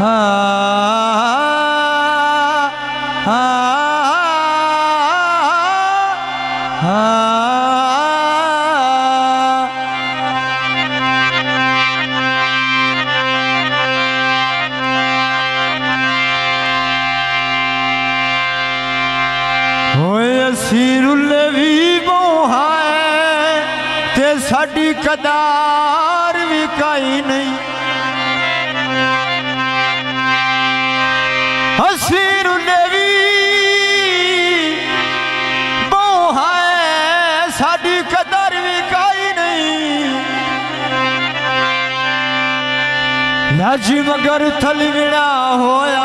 सीरुले भी मोहा ते साड़ी कदार भी काई नहीं। सीरुले भी मोहा साड़ी कदार भी काई नहीं। लाजी मगर थलविड़ा होया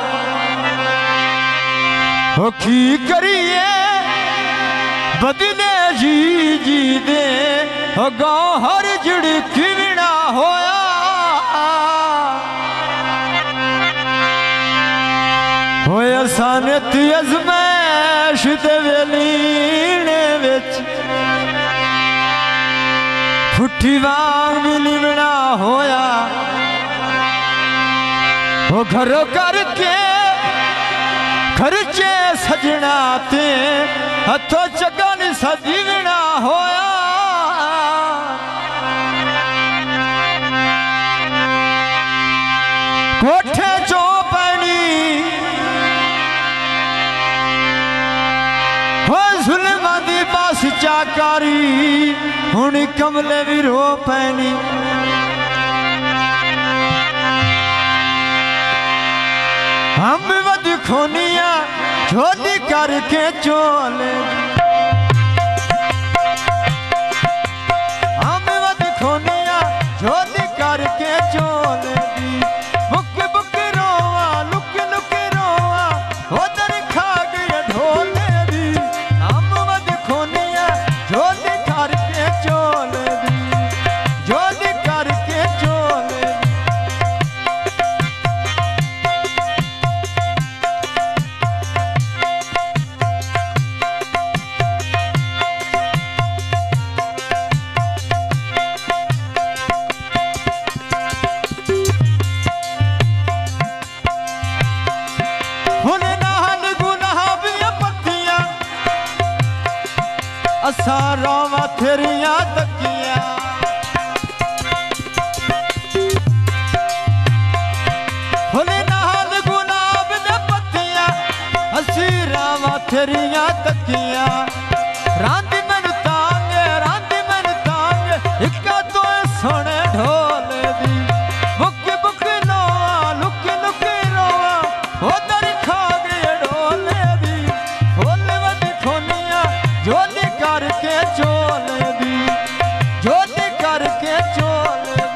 हो की करिए बदले जी जी दे गाँव हर झिड़की बिना होया। होया सानत अजमैश दे वेलीने विच फुट्ठी वांग भी लिवना होया। हो घरों करके खर्चे सजना ते हथों चगा नहीं सदीवना होया। कोठे चो पैनी हो जुल्मां दी बस चाकारी हुण कमले भी रो पैनी। हम वध खोनिया झोली करके चोले। हम वध खोनिया झोली करके चोले दी। बुक बुक रोवा लुक लुक रोवा उधर खा गए ढोले दी। हम वध खोनिया झोली करके चोले दी। झोली करके चोले दी। सारावा तेरिया तकिया होले नाल गुलाब दे पत्तिया हसीरावा तेरिया तकिया। रांदी मैनू तांगे इक्का तो सोने ढोले दी। बुक बुक लोआ लुक लुक रोआ उधर खा गए ढोले दी। होले वध खोनिया झोली करके चोले दी। झोली करके चोले दी।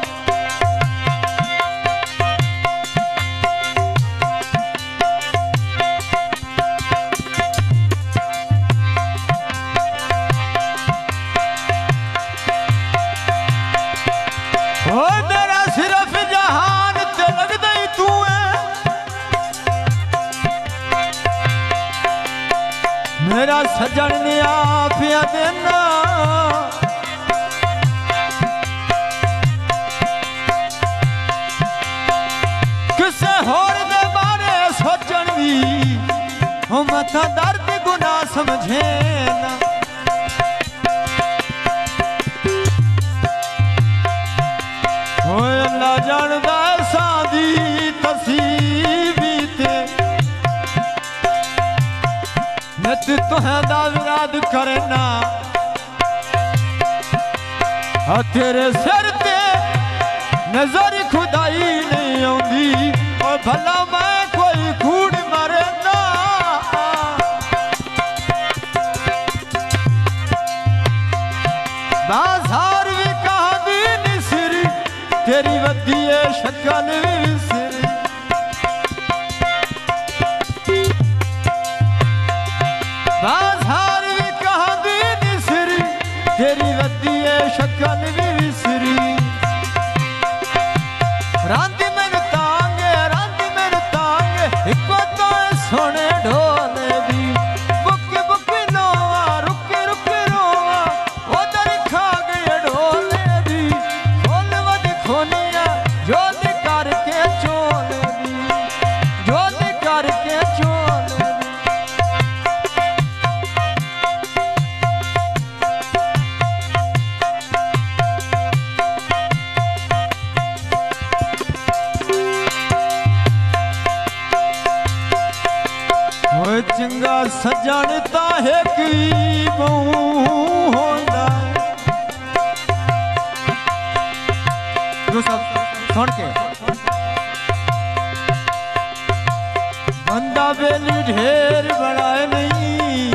ओ मेरा सिर्फ जहान ते लगदा ही तू है। मेरा सजन ने आफिया देना किसे होर दे बारे सोचन दी हो मथा दर्द गुनाह समझे ना। हो अल्लाह जानदा सादी तसीबी ते नत तुहां दा विराद करना। तेरे सिर ते नजर खुदाई नहीं आउंदी और भला मैं कोई कूड़ मरे ना। बाजार भी कहांदी निसरी तेरी वधिए शक्ल भी विसरी। बाजार भी कहांदी निसरी तेरी वधिए शक्ल भी विसरी। रांदी मैनू तांगे इक्को तो सोने ढोले दी। बुक बुक लोआ रुक रुक रोवा उधर खा गए ढोले दी। खोल वध खोनिया झोली करके चोले दी। चंगा सजन ताहे की बहु होंदा जो सब सुन के बंदा बेली ढेर बनाए नहीं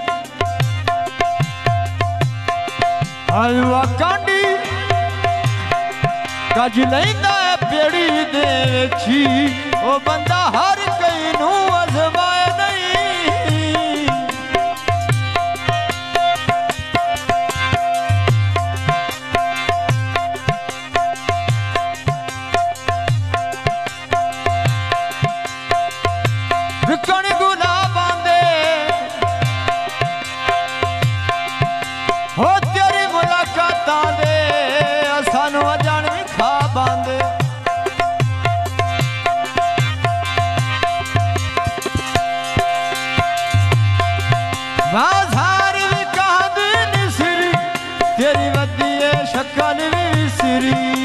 हलवा कांडी कज लैंदा पेड़ी दे छी ओ बंदा हर कई नू अजमाए नहीं विकण गुलाबां दे हो तेरी मुलाकातां दे सानू अजान भी खा बांदे बाजार भी कहां दी निसरी तेरी वदी शक्ल भी सिरी